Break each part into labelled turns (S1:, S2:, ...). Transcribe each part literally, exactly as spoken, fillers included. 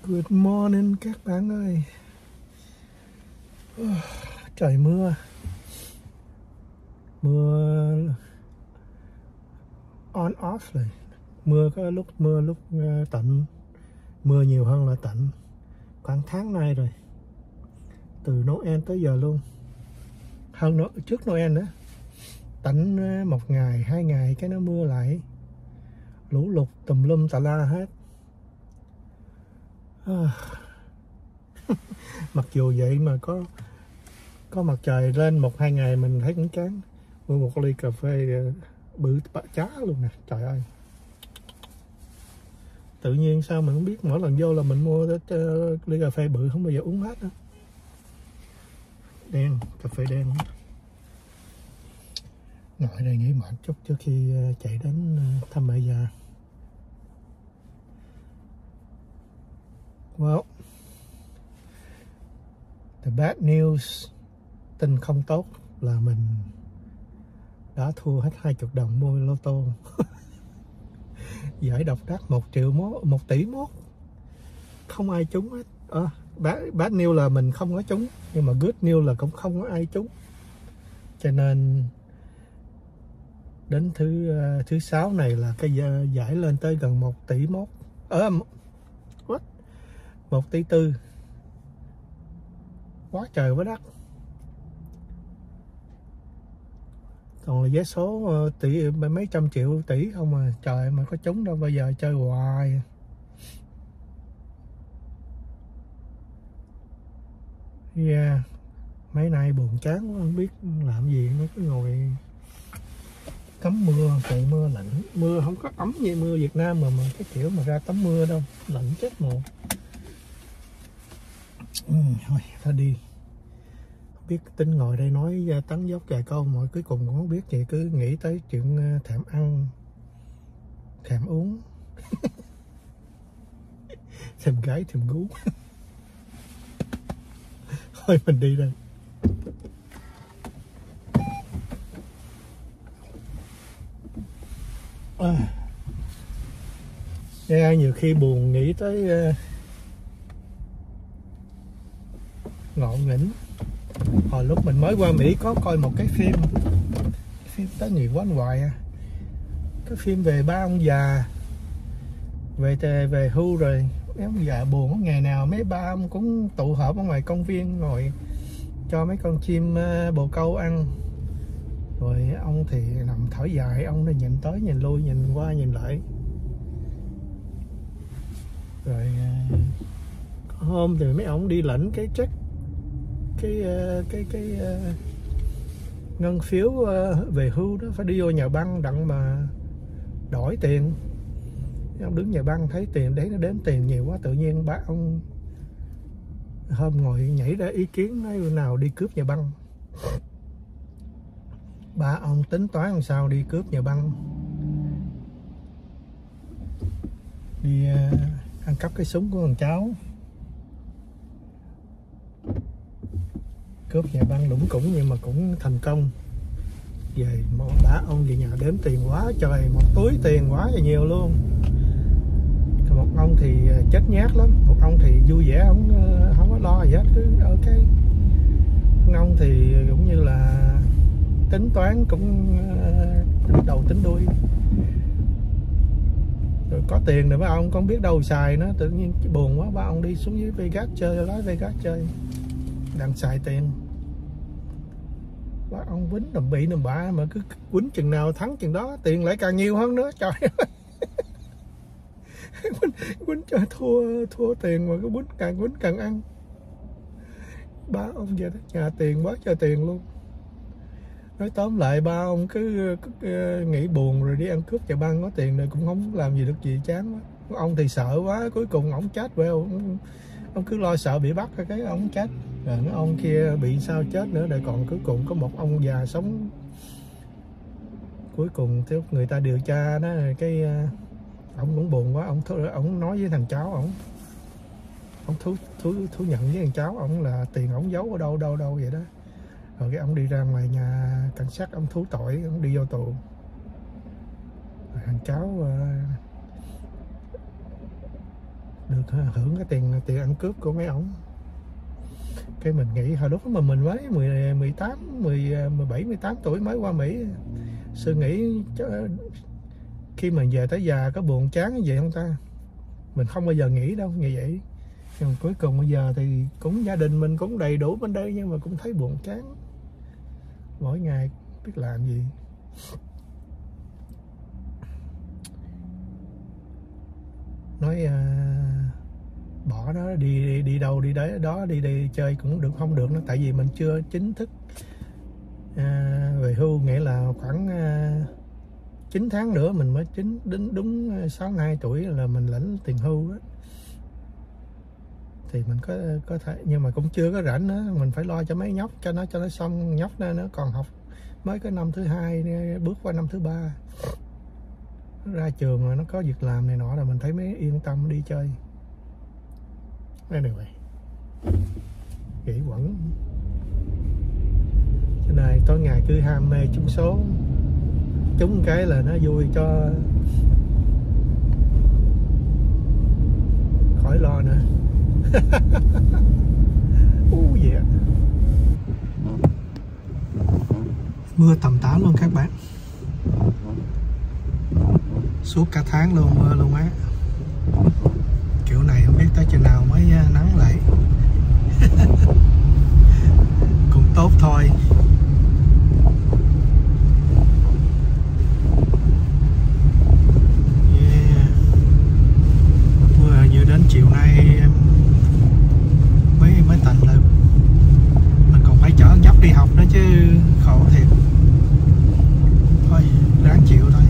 S1: Good morning các bạn ơi. Trời mưa. Mưa on off rồi. Mưa có lúc mưa lúc tạnh. Mưa nhiều hơn là tạnh. Khoảng tháng nay rồi. Từ Noel tới giờ luôn. Hơn nữa, trước Noel nữa. Tạnh một ngày, hai ngày cái nó mưa lại. Lũ lụt tùm lum tà la hết. À. Mặc dù vậy mà có có mặt trời lên một hai ngày mình thấy cũng chán. Mua một ly cà phê bự bạ chá luôn nè, trời ơi. Tự nhiên sao mình không biết, mỗi lần vô là mình mua ly cà phê bự không bao giờ uống hết đó. Đen, cà phê đen. Ngồi đây nghỉ mệt chút trước khi chạy đến thăm mẹ già. Well, the bad news, tin không tốt là mình đã thua hết hai mươi đồng mua lô tô. Giải độc đắc một triệu mốt, một tỷ mốt. Không ai trúng hết. À, bad, bad news là mình không có trúng, nhưng mà good news là cũng không có ai trúng. Cho nên đến thứ thứ sáu này là cái giải lên tới gần một tỷ mốt. Ờ, à, what? một tỷ tư. Quá trời quá đất. Còn là vé số tỷ mấy trăm triệu tỷ không à. Trời mà có trúng đâu, bây giờ chơi hoài. Yeah. Mấy nay buồn chán quá, không biết làm gì, nó cứ ngồi tắm mưa, trời mưa lạnh. Mưa không có ấm như mưa Việt Nam mà mà cái kiểu mà ra tắm mưa đâu, lạnh chết mồ. Ừ, thôi ta đi. Biết tính ngồi đây nói tán dốc vài câu mà cuối cùng cũng không biết gì, cứ nghĩ tới chuyện thèm ăn, thèm uống, thèm gái, thèm gú. Thôi mình đi đây. À, yeah, nhiều khi buồn nghĩ tới uh, ngộ nghĩnh. Hồi lúc mình mới qua Mỹ có coi một cái phim, cái phim tới nhiều quá hoài à. Cái phim về ba ông già về về hưu rồi, mấy ông già buồn, ngày nào mấy ba ông cũng tụ họp ở ngoài công viên ngồi cho mấy con chim bồ câu ăn, rồi ông thì nằm thở dài, ông thì nhìn tới nhìn lui, nhìn qua nhìn lại. Rồi hôm thì mấy ông đi lãnh cái check, cái cái cái, cái ngân phiếu về hưu đó, phải đi vô nhà băng đặng mà đổi tiền. Ông đứng nhà băng thấy tiền đấy, nó đếm tiền nhiều quá, tự nhiên ba ông hôm ngồi nhảy ra ý kiến nói nào đi cướp nhà băng. Ba ông tính toán làm sao đi cướp nhà băng, đi uh, ăn cắp cái súng của thằng cháu, cướp nhà băng lủng củng nhưng mà cũng thành công. Về ba ông về nhà đếm tiền quá trời, một túi tiền quá là nhiều luôn. Một ông thì chết nhát lắm, một ông thì vui vẻ, không không có lo gì hết, cứ ok. Ông thì cũng như là tính toán, cũng tính đầu tính đuôi. Rồi có tiền rồi ba ông không biết đâu xài nữa, tự nhiên buồn quá, ba ông đi xuống dưới Vegas chơi, lái Vegas chơi, đang xài tiền. Ba ông quýnh đầm bị đầm bạ mà cứ quýnh chừng nào thắng chừng đó, tiền lại càng nhiều hơn nữa, trời ơi. quýnh, quýnh cho thua thua tiền mà cứ quýnh càng quýnh càng ăn. Ba ông về tới nhà tiền quá trời tiền luôn. Nói tóm lại ba ông cứ, cứ, cứ nghĩ buồn rồi đi ăn cướp nhà băng, có tiền rồi cũng không làm gì được gì, chán quá. Ông thì sợ quá, cuối cùng ổng chết về, ông, ông cứ lo sợ bị bắt cái ông chết. Rồi cái ông kia bị sao chết nữa, rồi còn cuối cùng có một ông già sống. Cuối cùng theo người ta điều tra đó, cái ông cũng buồn quá, ông ông nói với thằng cháu ổng, ông thú thú thú nhận với thằng cháu ổng là tiền ổng giấu ở đâu đâu đâu vậy đó. Rồi cái ông đi ra ngoài nhà cảnh sát, ông thú tội, ông đi vô tù. Rồi thằng cháu uh, được hưởng cái tiền tiền ăn cướp của mấy ổng. Cái mình nghĩ hồi lúc mà mình mới mười, mười tám, mười, mười bảy, mười tám tuổi mới qua Mỹ, suy nghĩ khi mình về tới già có buồn chán như vậy không ta? Mình không bao giờ nghĩ đâu như vậy. Nhưng cuối cùng bây giờ thì cũng gia đình mình cũng đầy đủ bên đây, nhưng mà cũng thấy buồn chán. Mỗi ngày biết làm gì. Nói à, bỏ đó đi, đi đi đâu đi đấy đó đi đi chơi cũng được không được nữa, tại vì mình chưa chính thức à, về hưu, nghĩa là khoảng à, chín tháng nữa mình mới chính đến đúng sáu mươi hai tuổi là mình lãnh tiền hưu đó. Thì mình có có thể, nhưng mà cũng chưa có rảnh nữa, mình phải lo cho mấy nhóc cho nó cho nó xong, nhóc nó nó còn học mới có năm thứ hai, bước qua năm thứ ba, ra trường rồi nó có việc làm này nọ là mình thấy mới yên tâm đi chơi. Anyway, nghĩ quẩn cái này tối ngày cứ ham mê trúng số, trúng cái là nó vui cho khỏi lo nữa. Ú yeah. Mưa tầm tã luôn các bạn, suốt cả tháng luôn mưa luôn á. Kiểu này không biết tới chừng nào mới nắng lại. Cũng tốt thôi. Yeah. Mưa như đến chiều nay em mới mới tạnh lại. Mình còn phải chở nhóc đi học nữa chứ, khổ thiệt. Thôi ráng chịu thôi.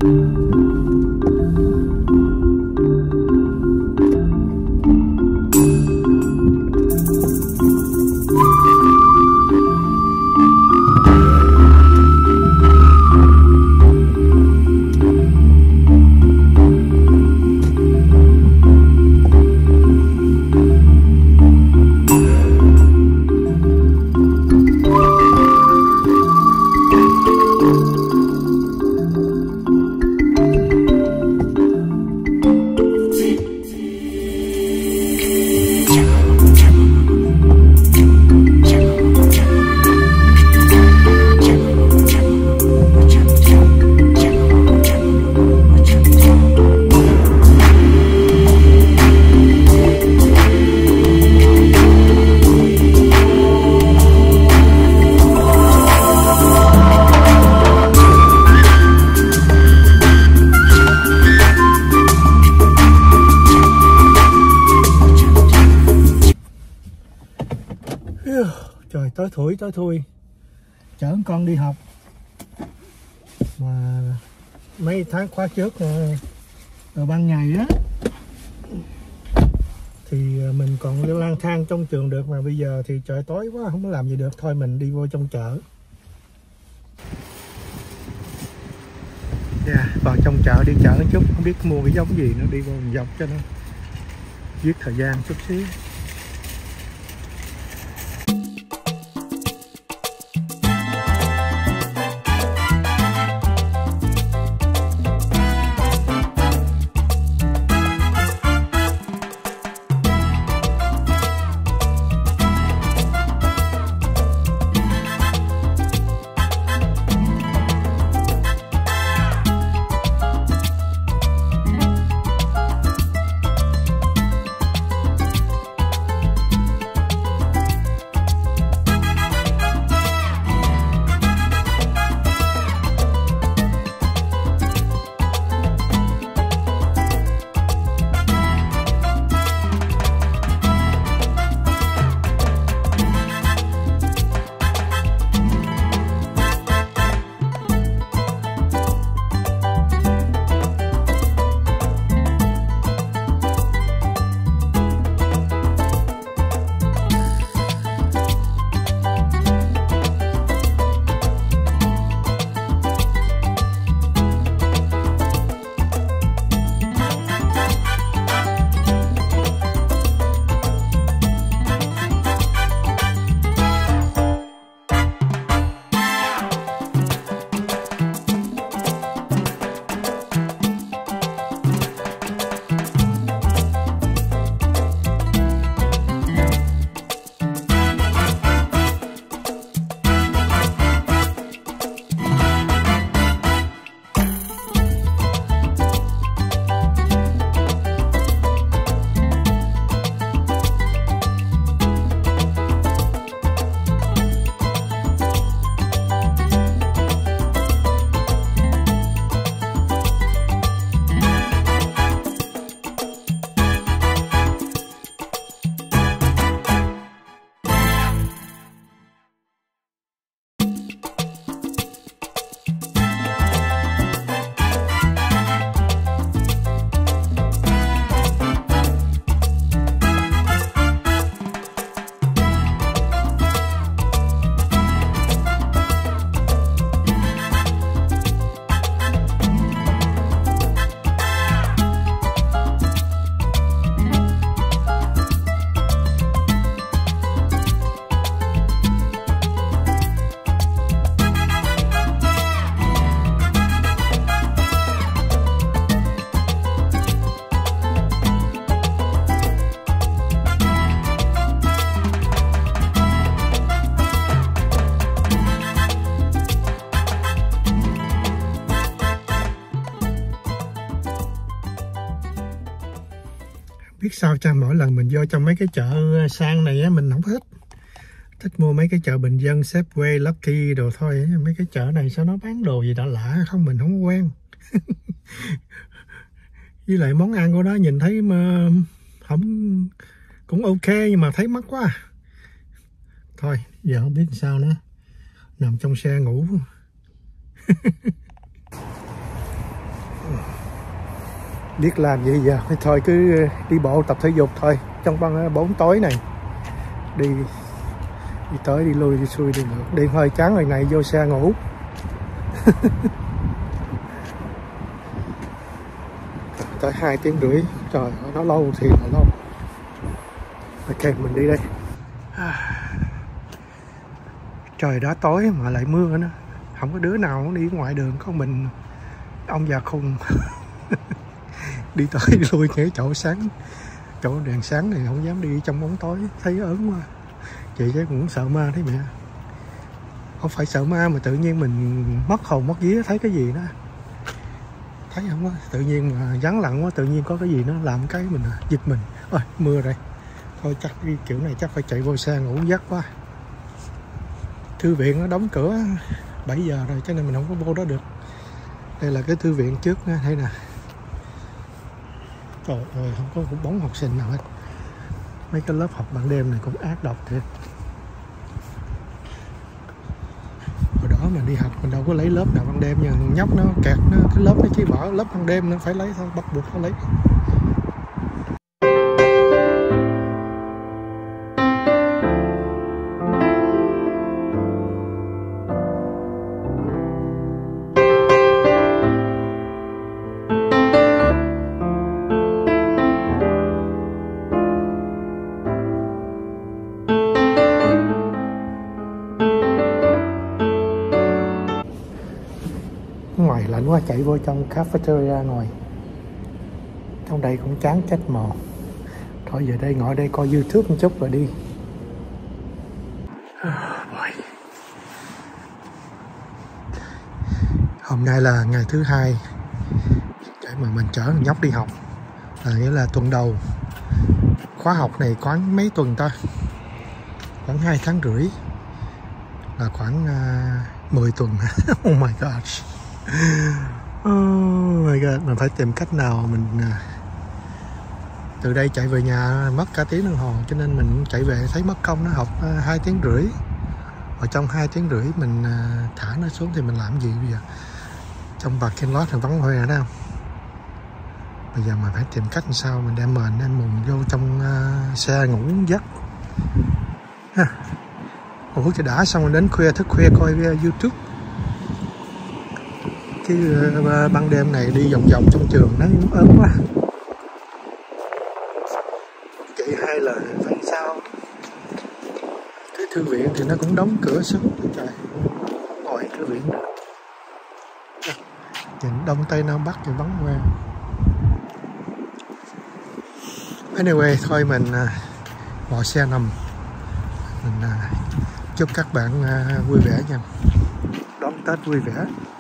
S1: Trời tối thủi tối thui, chở con đi học mà mấy tháng khóa trước ở ban ngày á thì mình còn lang thang trong trường được, mà bây giờ thì trời tối quá không có làm gì được, thôi mình đi vô trong chợ. Yeah, vào trong chợ đi chợ chút, không biết mua cái giống gì nữa, đi vô một dọc cho nó giết thời gian chút xíu. Biết sao cha, mỗi lần mình vô trong mấy cái chợ sang này á, mình không thích. Thích mua mấy cái chợ bình dân, Safeway, Lucky đồ thôi. Mấy cái chợ này sao nó bán đồ gì đã lạ không, mình không quen. Với lại món ăn của nó nhìn thấy mà không cũng ok, nhưng mà thấy mắc quá. Thôi giờ không biết sao nữa, nằm trong xe ngủ. Biết làm gì giờ, thôi cứ đi bộ tập thể dục thôi. Trong bóng bốn tối này đi đi tới đi lui đi xuôi đi ngược, đi hơi chán rồi này vô xe ngủ. Tới hai tiếng rưỡi, trời ơi nó lâu thì là lâu. Ok mình đi đây. Trời đã tối mà lại mưa nữa, không có đứa nào đi ngoài đường, có mình ông già khùng. Đi tới đi lui cái chỗ sáng, chỗ đèn sáng này không dám đi trong bóng tối, thấy ớn quá. Chị chắc cũng sợ ma thấy mẹ. Không phải sợ ma mà tự nhiên mình mất hồn mất vía, thấy cái gì đó thấy không á, tự nhiên mà vắng lặng quá, tự nhiên có cái gì nó làm cái mình giật mình. Ôi mưa đây, thôi chắc cái kiểu này chắc phải chạy vô xe ngủ giấc quá. Thư viện nó đóng cửa bảy giờ rồi cho nên mình không có vô đó được. Đây là cái thư viện trước nha, thấy nè. Trời ơi không có cũng bóng học sinh nào hết. Mấy cái lớp học ban đêm này cũng ác độc thiệt. Hồi đó mình đi học mình đâu có lấy lớp nào ban đêm, nhưng nhóc nó kẹt nó cái lớp nó chỉ bỏ lớp ban đêm nó phải lấy thôi, bắt buộc phải lấy. Ngoài lạnh quá, chạy vô trong cafeteria ngồi. Trong đây cũng chán chết mồ. Thôi về đây ngồi đây coi YouTube một chút rồi đi. Hôm nay là ngày thứ hai để mà mình chở nhóc đi học, là nghĩa là tuần đầu. Khóa học này khoảng mấy tuần ta, khoảng hai tháng rưỡi, là khoảng uh, mười tuần. Oh my god. Oh my god, mình phải tìm cách nào mình uh, từ đây chạy về nhà mất cả tiếng đồng hồ, cho nên mình chạy về thấy mất công. Nó học uh, hai tiếng rưỡi, ở trong hai tiếng rưỡi mình uh, thả nó xuống thì mình làm gì bây giờ? Trong parking lot thì vắng hoe đó không? Bây giờ mình phải tìm cách làm sao mình đem mền đem mùng vô trong uh, xe ngủ giấc ha. Ngủ cho đã, xong rồi đến khuya thức khuya coi uh, YouTube. Chứ uh, ban đêm này đi vòng vòng trong trường nó ớn quá. Chị hai là phải sao? Cái thư viện thì nó cũng đóng cửa sớm. Trời, ngồi thư viện được. Nhìn đông tây nam bắc thì vắng hoe. Anyway, thôi mình uh, bỏ xe nằm. Mình uh, chúc các bạn uh, vui vẻ nha. Đón Tết vui vẻ.